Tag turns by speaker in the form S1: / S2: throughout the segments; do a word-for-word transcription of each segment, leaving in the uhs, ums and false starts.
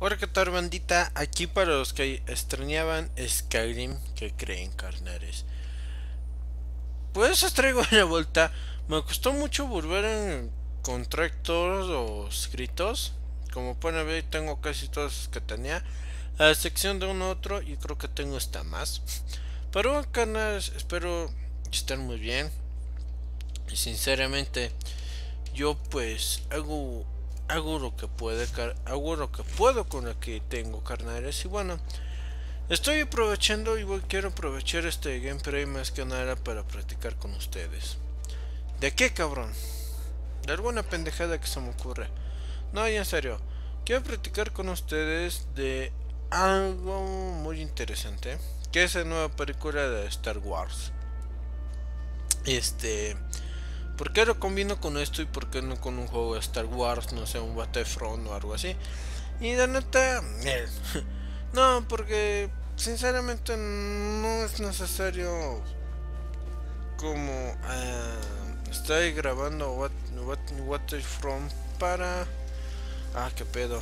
S1: Hola, ¿qué tal, bandita? Aquí para los que extrañaban Skyrim, que creen, carnales. Pues os traigo una vuelta. Me costó mucho volver a encontrar todos los escritos. Como pueden ver, tengo casi todos los que tenía. A excepción de uno otro, y creo que tengo hasta más. Pero, carnales, espero estén muy bien. Y sinceramente, yo pues hago hago lo que puede, hago lo que puedo con lo que tengo, carnales. Y bueno, estoy aprovechando y voy, quiero aprovechar este gameplay más que nada para practicar con ustedes. ¿De qué, cabrón? De alguna pendejada que se me ocurre. No, y en serio. Quiero practicar con ustedes de algo muy interesante, que es la nueva película de Star Wars. Este... ¿Por qué lo combino con esto y por qué no con un juego de Star Wars, no sé, un Battlefront o algo así? Y de neta, eh, no, porque sinceramente no es necesario como uh, estoy grabando what, what, Battlefront para... Ah, qué pedo.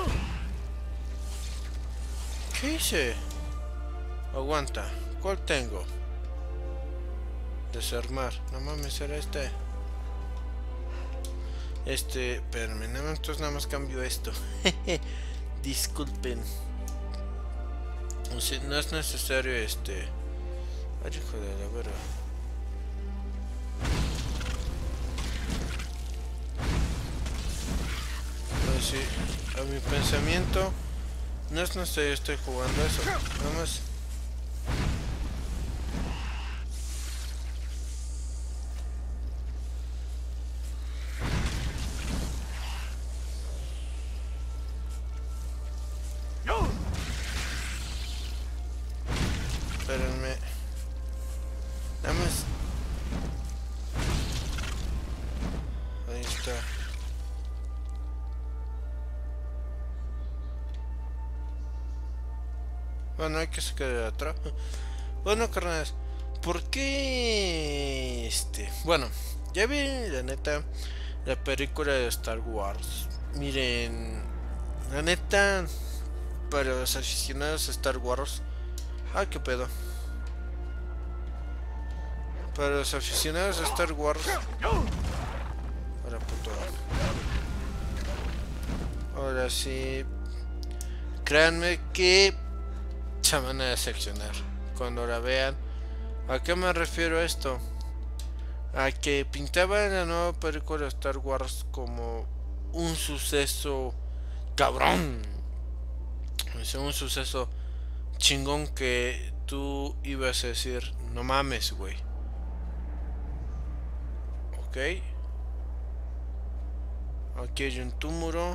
S1: ¿Qué hice? Aguanta, ¿cuál tengo? Desarmar, no mames, era este. Este, espérame, entonces nada más cambio esto. Disculpen. O sea, no es necesario este. Ay, hijo de la verga. Pues sí, a mi pensamiento no es necesario estoy jugando eso. Nada más. Espérenme. Nada más. Ahí está. Bueno, hay que sacar de atrás. Bueno, carnales, ¿por qué este? Bueno, ya vi la neta la película de Star Wars. Miren, la neta, para los aficionados a Star Wars. Ah, qué pedo. Para los aficionados a Star Wars. Ahora puto. Ahora sí. Créanme que se van a decepcionar cuando la vean. ¿A qué me refiero a esto? A que pintaban la nueva película de Star Wars como un suceso cabrón. O sea, un suceso chingón que tú ibas a decir, no mames, güey. Ok. Aquí hay un túmulo.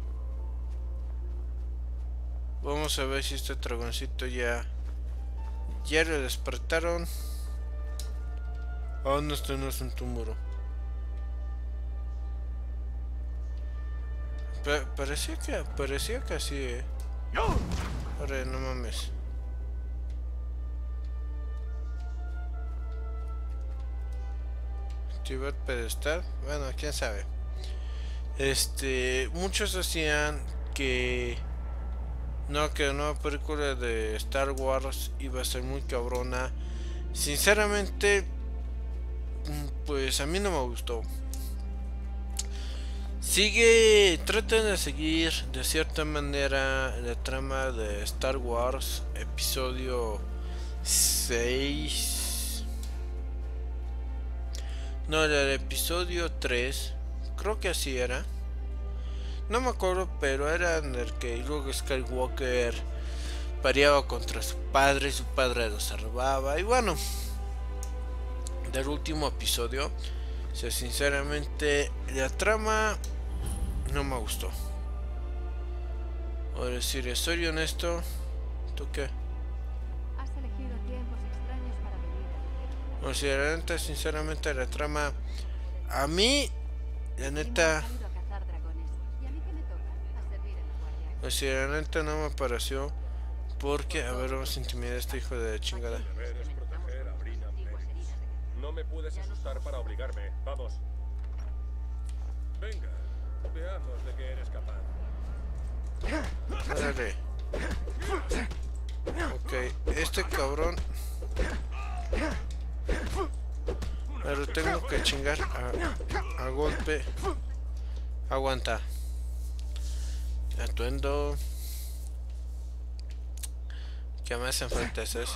S1: Vamos a ver si este dragoncito ya... Ya lo despertaron. Oh, no, esto no es un túmulo. Pa parecía que... Parecía que así, eh. Ahora, no mames. Activar pedestal. Bueno, quién sabe. Este... Muchos decían que... No, que la nueva película de Star Wars iba a ser muy cabrona. Sinceramente, pues a mí no me gustó. Sigue, tratan de seguir de cierta manera la trama de Star Wars episodio seis. No, era el episodio tres. Creo que así era. No me acuerdo, pero era en el que Luke Skywalker peleaba contra su padre, su padre lo salvaba. Y bueno, del último episodio, o sea, sinceramente, la trama no me gustó. O decir, soy honesto, ¿tú qué?
S2: Has elegido tiempos extraños para venir.
S1: O sea, la neta, sinceramente, la trama, a mí, la neta, o sea, la neta no me pareció. Porque, a ver, vamos a intimidar a este hijo de chingada.
S3: Deber es proteger a Brina Mendes. No me puedes asustar para obligarme. Vamos. Venga, veamos de qué eres capaz.
S1: Órale. Ok, este cabrón. Pero tengo que chingar a, a golpe. Aguanta. Atuendo. ¿Qué me hacen falta esas?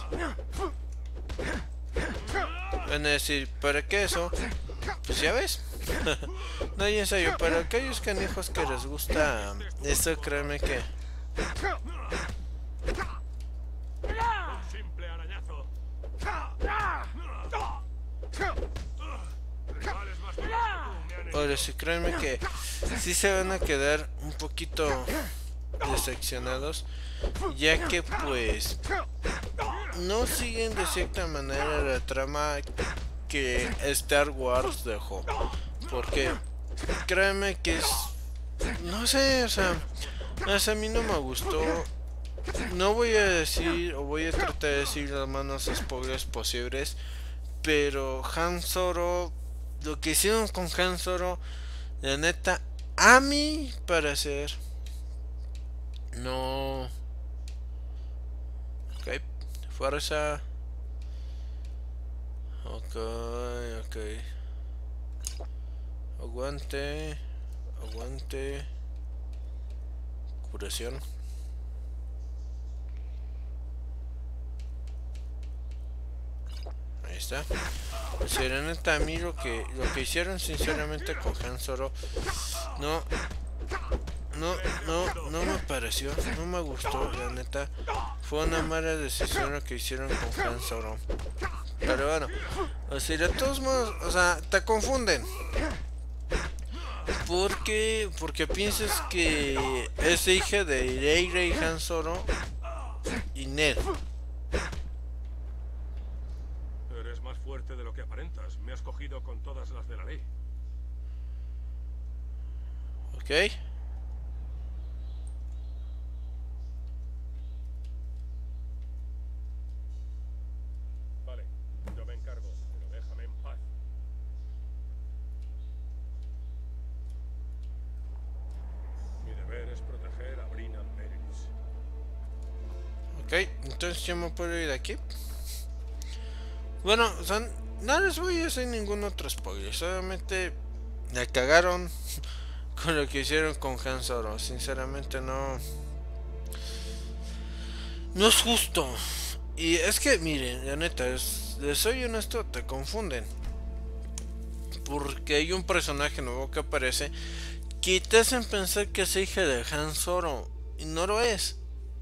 S1: Van a decir, ¿para qué eso? Pues ya ves. No hay ensayo. Para aquellos canijos que les gusta esto, créeme que...
S3: Un simple arañazo. Rivales más duros que tú me han
S1: Ahora sí, créanme que sí se van a quedar un poquito decepcionados, ya que pues no siguen de cierta manera la trama que Star Wars dejó. Porque créanme que es... no sé, o sea, o sea, a mí no me gustó. No voy a decir, o voy a tratar de decir los menos spoilers posibles, pero Han Solo, lo que hicieron con Han Solo, la neta, a mi parecer, no. Ok, fuerza. Ok, ok. Aguante, aguante. Curación. Ahí está. O sea, la neta, a mí lo que, lo que hicieron sinceramente con Han Solo, no, no, no, no me pareció, no me gustó, la neta. Fue una mala decisión lo que hicieron con Han Solo. Pero bueno, o sea, de todos modos, o sea, te confunden. Porque, porque piensas que es hija de Leia y Han Solo y Ned.
S3: Eres más fuerte de lo que aparentas. Me has cogido con todas las de la ley.
S1: Ok.
S3: Vale, yo me encargo, pero déjame en paz. Mi deber es proteger a Brina Pérez.
S1: Ok, entonces yo me puedo ir de aquí. Bueno, o sea, no les voy a hacer ningún otro spoiler. Solamente la cagaron con lo que hicieron con Han Solo. Sinceramente no... no es justo. Y es que, miren, la neta, es, les soy honesto, te confunden. Porque hay un personaje nuevo que aparece que te hacen pensar que es hija de Han Solo. Y no lo es.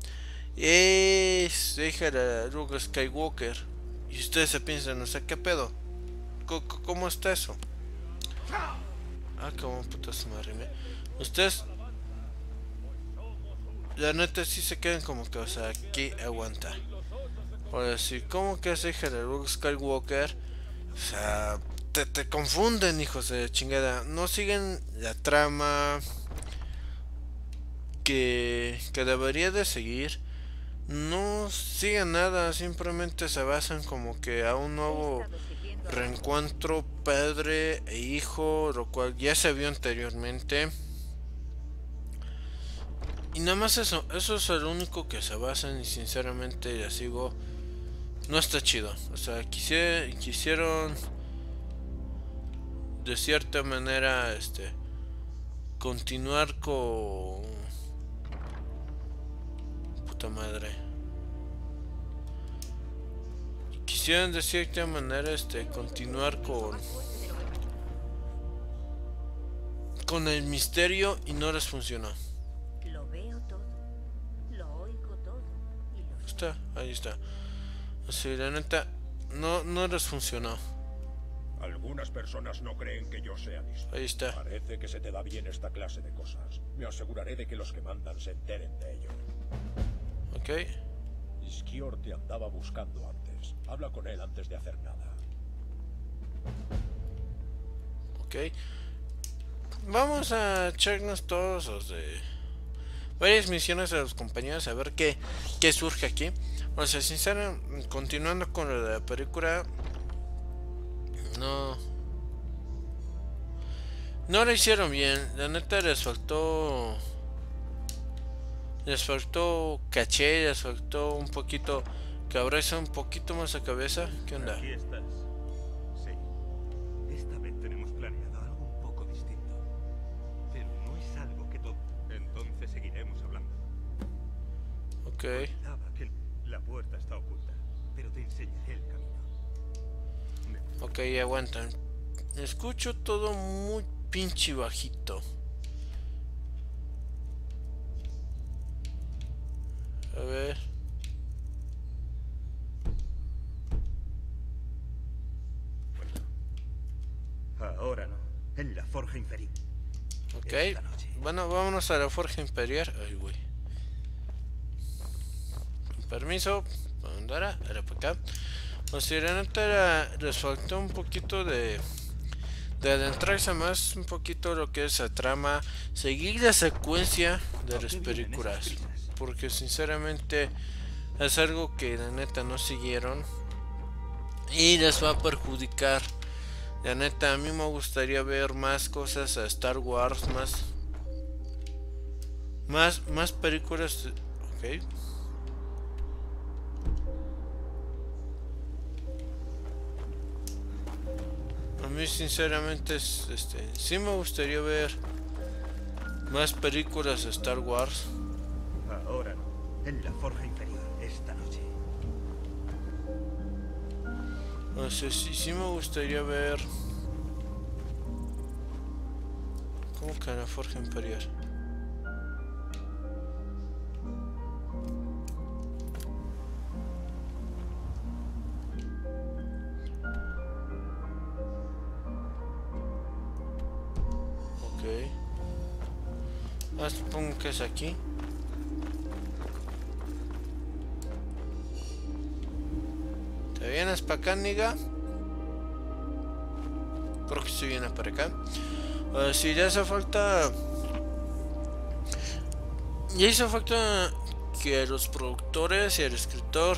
S1: Es hija de Luke Skywalker. Y ustedes se piensan, o sea, ¿qué pedo? ¿Cómo, cómo está eso? Ah, cómo putas me arrimé. Ustedes, la neta, sí se quedan como que, o sea, aquí aguanta. Por decir, ¿cómo que es hija de Luke Skywalker? O sea, te, te confunden, hijos de chingada. No siguen la trama que, que debería de seguir. No siguen nada, simplemente se basan como que a un nuevo reencuentro padre e hijo, lo cual ya se vio anteriormente. Y nada más eso, eso es el único que se basan y sinceramente ya sigo, no está chido. O sea, quisier, quisieron de cierta manera este continuar con... puta madre. Quisieron de cierta manera este continuar con con el misterio y no les funcionó.
S4: Lo veo todo, lo oigo todo y lo...
S1: Está, ahí está. O sea, la neta, no, no les funcionó.
S3: Algunas personas no creen que yo sea listo.
S1: Ahí está.
S3: Parece que se te da bien esta clase de cosas. Me aseguraré de que los que mandan se enteren de ello.
S1: Ok.
S3: Iskior te andaba buscando antes. Habla con él antes de hacer nada.
S1: Ok. Vamos a echarnos todos los de varias misiones de los compañeros a ver qué, qué surge aquí. O sea, sinceramente, continuando con lo de la película, no no lo hicieron bien. La neta les faltó Les faltó caché, les faltó un poquito... Que abraza un poquito más la cabeza. ¿Qué onda?
S5: Aquí estás. Sí. Esta vez tenemos planeado algo un poco distinto. Pero no es algo que todo... Entonces seguiremos hablando.
S1: Ok.
S5: Olvidaba que la puerta está oculta, pero te enseñaré el camino. Me-
S1: Ok, aguantan. Escucho todo muy pinche bajito. A ver.
S5: Ahora no. En la forja inferior.
S1: Ok.
S5: Esta noche.
S1: Bueno, vámonos a la forja imperial. Ay, güey. Con permiso. ¿Dónde era? Era para acá. O sea, la neta era, les faltó un poquito de... De adentrarse más un poquito lo que es la trama. Seguir la secuencia de
S5: ¿Por
S1: las
S5: qué vienen esas
S1: películas.
S5: prisas?
S1: Porque sinceramente es algo que la neta no siguieron. Y les va a perjudicar. La neta, a mí me gustaría ver más cosas a Star Wars, más más más películas. Ok. A mí sinceramente es, este, sí me gustaría ver más películas de Star Wars.
S5: Ahora no. En la forja inferior. Esta noche.
S1: O sea, sí, sí me gustaría ver. ¿Cómo que la forja imperial? Ok. Ah, supongo que es aquí. ¿Te vienes para acá, niga? Creo que sí viene para acá. Uh, si ya hace falta... Ya hizo falta que los productores y el escritor...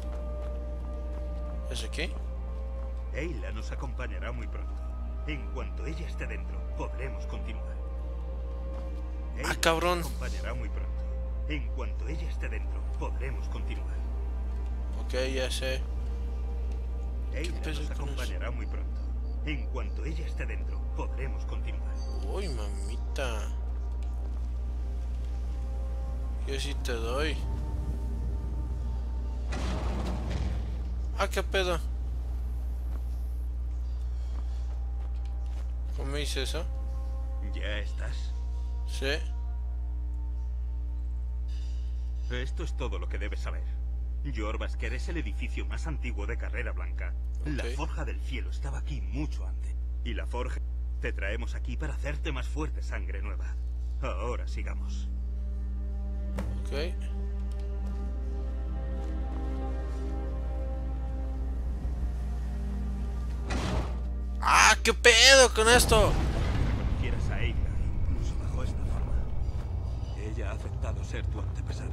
S1: ¿Es aquí?
S5: Ayla nos acompañará muy pronto. En cuanto ella esté dentro, podremos continuar.
S1: Ah, cabrón.
S5: Nos acompañará muy pronto. En cuanto ella esté dentro, podremos continuar.
S1: Ok, ya sé.
S5: Ayla
S1: peso
S5: nos
S1: con
S5: acompañará muy pronto. En cuanto ella esté dentro, podremos continuar.
S1: Uy, mamita. Yo sí te doy. Ah, qué pedo. ¿Cómo hice eso?
S5: ¿Ya estás?
S1: Sí.
S5: Esto es todo lo que debes saber. Jorvasker es el edificio más antiguo de Carrera Blanca. La
S1: Ok.
S5: Forja del Cielo estaba aquí mucho antes. Y la Forja... Te traemos aquí para hacerte más fuerte, sangre nueva. Ahora sigamos.
S1: Ok. ¡Ah, qué pedo con esto!
S5: Quieras a Ayla, incluso bajo esta forma. Ella ha aceptado ser tu antepasada.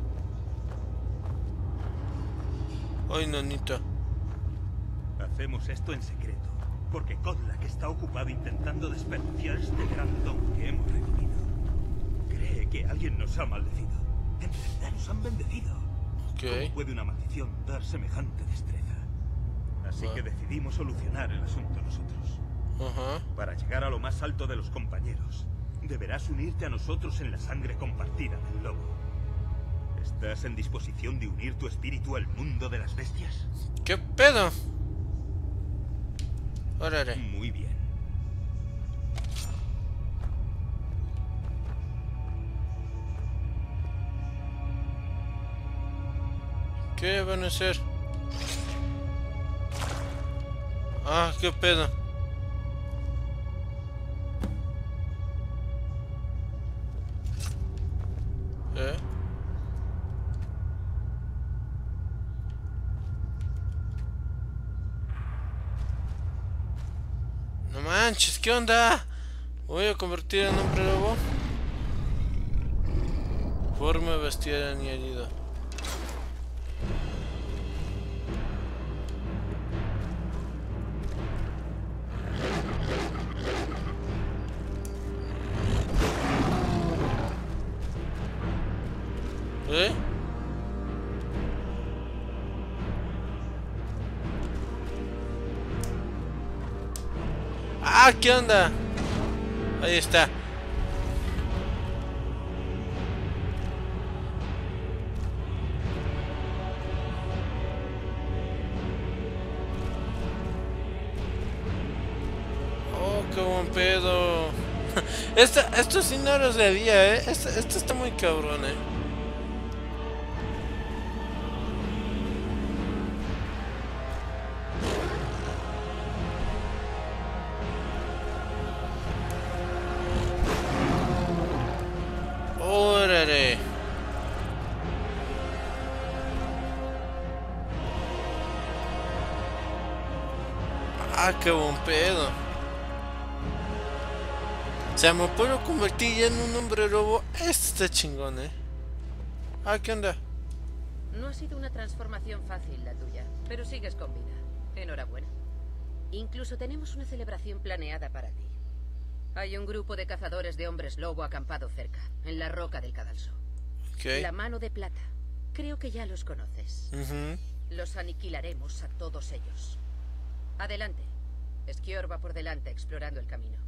S1: Ay, nanita.
S5: Hacemos esto en secreto, porque Kodlak está ocupado intentando desperdiciar este gran don que hemos recibido. Cree que alguien nos ha maldecido. En realidad nos han bendecido.
S1: Ok.
S5: ¿Cómo puede una maldición dar semejante destreza? Así
S1: Ah.
S5: que decidimos solucionar el asunto nosotros.
S1: Ajá.
S5: Para llegar a lo más alto de los compañeros, deberás unirte a nosotros en la sangre compartida del lobo. ¿Estás en disposición de unir tu espíritu al mundo de las bestias?
S1: ¿Qué pedo? Órale.
S5: Muy bien.
S1: ¿Qué van a hacer? Ah, qué pedo. ¿Eh? No manches, ¿qué onda? Voy a convertir en hombre lobo. Forma vestida ni herido. ¿Eh? ¡Ah! ¿Qué onda? Ahí está. Oh, qué buen pedo. Esta, esto sí no lo sabía, eh. Esto, esto está muy cabrón, eh. Órale. Ah, qué buen pedo. O sea, me puedo convertir ya en un hombre lobo. Esto está chingón, eh. Ah, ¿qué onda?
S6: No ha sido una transformación fácil la tuya, pero sigues con vida. Enhorabuena. Incluso tenemos una celebración planeada para ti. Hay un grupo de cazadores de hombres lobo acampado cerca, en la roca del cadalso.
S1: Okay.
S6: La mano de plata. Creo que ya los conoces.
S1: Uh-huh.
S6: Los aniquilaremos a todos ellos. Adelante. Esquior va por delante explorando el camino.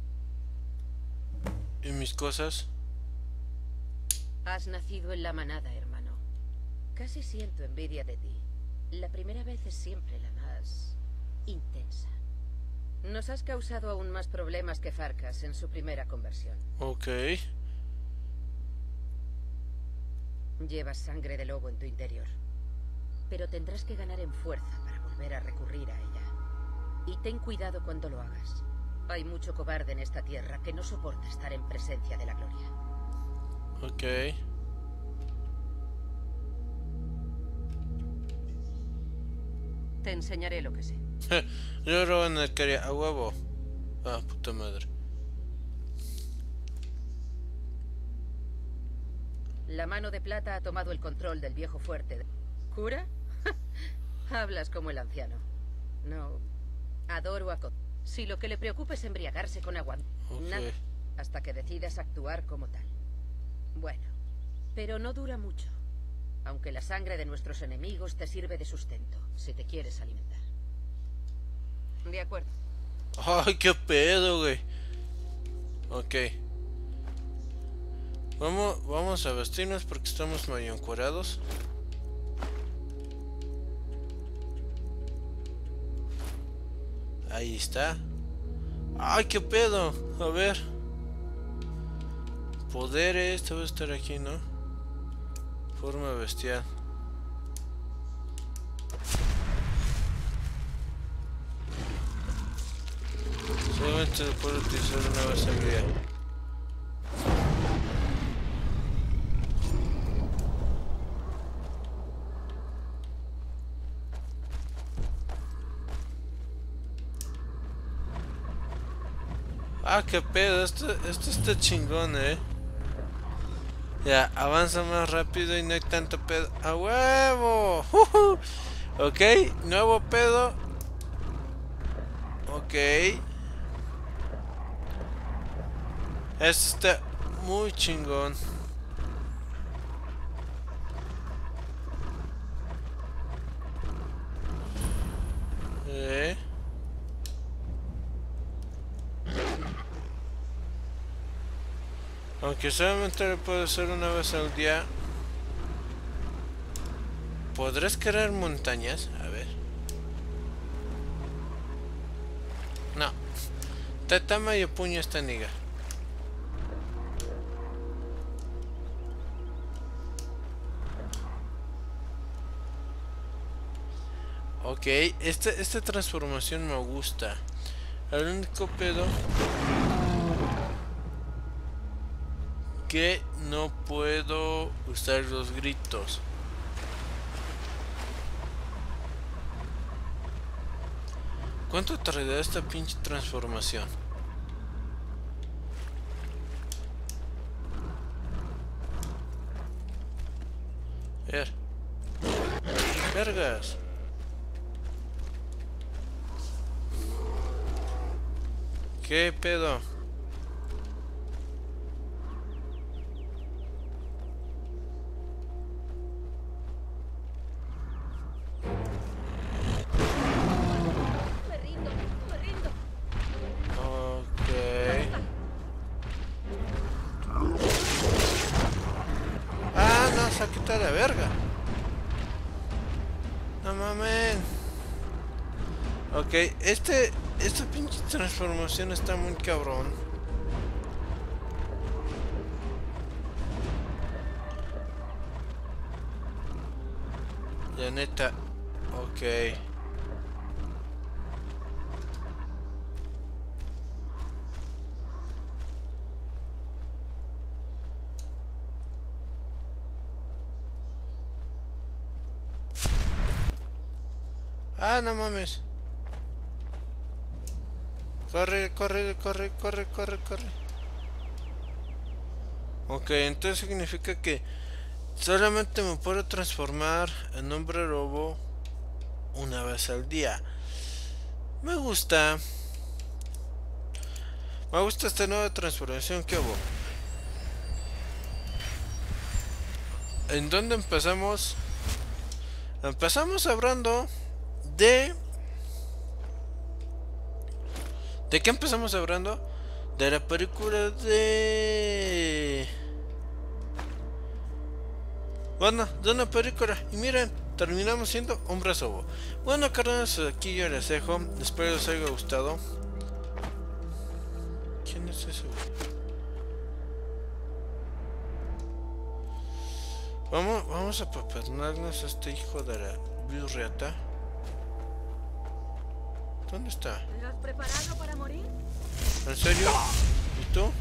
S1: ¿Y mis cosas?
S6: Has nacido en la manada, hermano. Casi siento envidia de ti. La primera vez es siempre la más intensa. Nos has causado aún más problemas que Farkas en su primera conversión.
S1: Ok.
S6: Llevas sangre de lobo en tu interior. Pero tendrás que ganar en fuerza para volver a recurrir a ella. Y ten cuidado cuando lo hagas. Hay mucho cobarde en esta tierra que no soporta estar en presencia de la gloria.
S1: Ok.
S6: Te enseñaré lo que sé.
S1: Yo robo en el quería a huevo. Ah, puta madre.
S6: La mano de plata ha tomado el control del viejo fuerte. ¿Cura? Hablas como el anciano. No. Adoro a Cod. Si lo que le preocupa es embriagarse con agua,
S1: Ok.
S6: nada, hasta que decidas actuar como tal. Bueno, pero no dura mucho. Aunque la sangre de nuestros enemigos te sirve de sustento, si te quieres alimentar. De acuerdo.
S1: Ay, qué pedo, güey. Ok. Vamos, vamos a vestirnos porque estamos medio encuerados. Ahí está. Ay, qué pedo. A ver. Poderes. Esto va a estar aquí, ¿no? Forma bestial. Solamente se puede utilizar una vez al día. Ah, qué pedo, esto, esto está chingón, eh. Ya, avanza más rápido y no hay tanto pedo. ¡A huevo! ¡Uh-huh! Ok, nuevo pedo. Ok. Esto está muy chingón. Eh. Aunque solamente lo puedo hacer una vez al día. ¿Podrás crear montañas? A ver. No. Está medio puño esta niga. Ok, esta, esta transformación me gusta. El único pedo que no puedo usar los gritos. ¿Cuánto tardará esta pinche transformación? A ver. Vergas. ¿Qué pedo? vas a quitar la verga. No mames. Ok, este... Esta pinche transformación está muy cabrón. La neta. Ok. Ah, no mames. Corre, corre, corre, corre, corre, corre. Ok, entonces significa que solamente me puedo transformar en hombre lobo una vez al día. Me gusta. Me gusta esta nueva transformación que hubo. ¿En dónde empezamos? Empezamos hablando de... ¿De qué empezamos hablando? De la película de... Bueno, de una película. Y miren, terminamos siendo hombres lobo. Bueno, carnales, aquí yo les dejo. Espero les haya gustado. ¿Quién es ese güey? Vamos, vamos a papernarnos a este hijo de la virreata. ¿Dónde está?
S4: ¿Lo has preparado para morir?
S1: ¿En serio? ¿Y tú?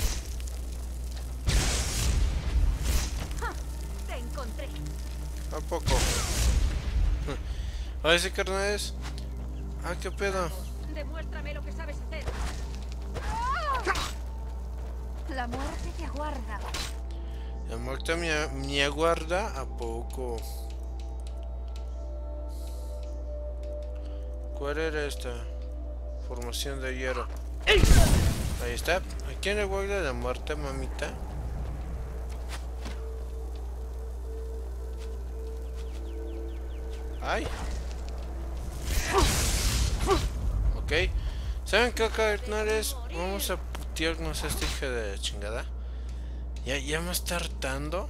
S4: ¡Ja! Te encontré.
S1: ¿A poco? A ver si carnales. Ah, qué pedo.
S4: Demuéstrame lo que sabes hacer.
S2: La muerte te aguarda.
S1: La muerte me, me aguarda. ¿A poco? ¿Cuál era esta? Formación de hierro. Ahí está. ¿A quién le guarda la muerte, mamita? Ay. Ok. ¿Saben qué, carnales? Vamos a putearnos a esta hija de la chingada. Ya, ya me está hartando.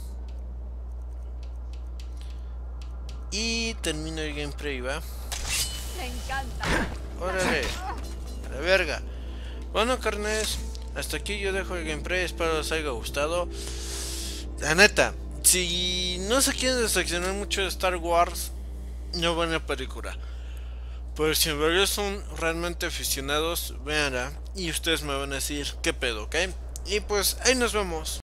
S1: Y termino el gameplay, ¿va?
S2: Me encanta.
S1: Órale, a la verga. Bueno, carnales, hasta aquí yo dejo el gameplay. Espero les haya gustado. La neta, si no se quieren decepcionar mucho de Star Wars, no buena película. Pero si en verdad son realmente aficionados, véanla y ustedes me van a decir qué pedo, ¿ok? Y pues ahí nos vemos.